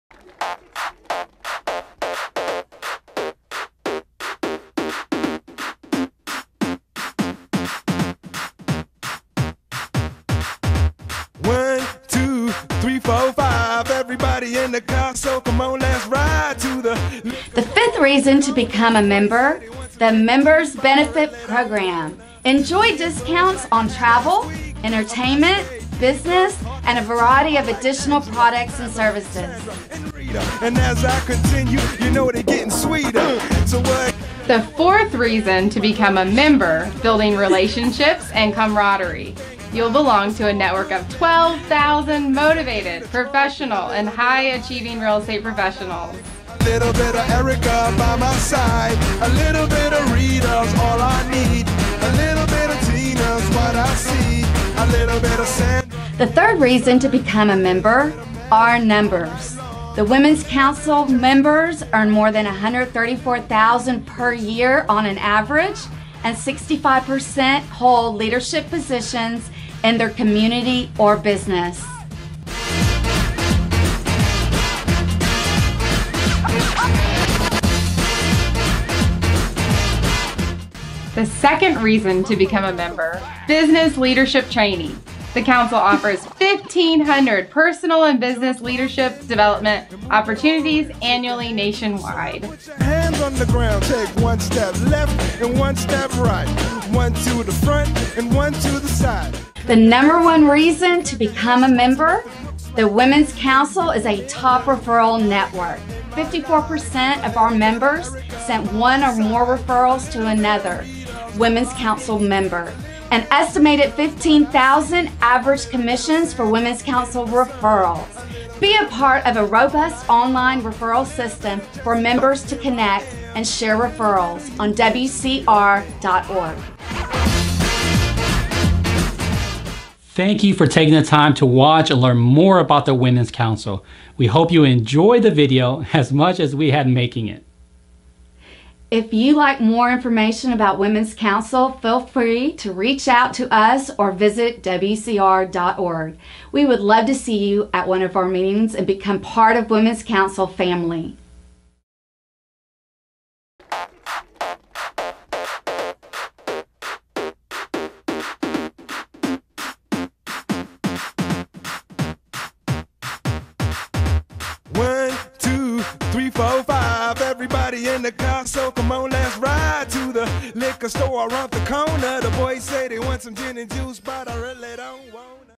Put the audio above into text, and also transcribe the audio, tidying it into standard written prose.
One, two, three, four, five. Everybody in the car, so come on, let's ride to the fifth reason to become a member, the Members Benefit Program. Enjoy discounts on travel, entertainment, business, and a variety of additional products and services. And as I continue, you know they're getting sweeter. So what? The fourth reason to become a member, building relationships and camaraderie. You'll belong to a network of 12,000 motivated, professional, and high-achieving real estate professionals. A little bit of Erica by my side, a little bit of Rita's all I need, a little bit of Tina's what I see, a little bit of Sand. The third reason to become a member are numbers. The Women's Council members earn more than $134,000 per year on an average, and 65% hold leadership positions in their community or business. The second reason to become a member, business leadership training. The Council offers 1,500 personal and business leadership development opportunities annually nationwide. Hands on the ground, take one step left and one step right, one to the front and one to the side. The number one reason to become a member, the Women's Council is a top referral network. 54% of our members sent one or more referrals to another Women's Council member. An estimated 15,000 average commissions for Women's Council referrals. Be a part of a robust online referral system for members to connect and share referrals on WCR.org. Thank you for taking the time to watch and learn more about the Women's Council. We hope you enjoyed the video as much as we had making it. If you like more information about Women's Council, feel free to reach out to us or visit WCR.org. We would love to see you at one of our meetings and become part of Women's Council family. One, two, three, four, five. Everybody in the car, so come on, let's ride to the liquor store around the corner. The boys say they want some gin and juice, but I really don't want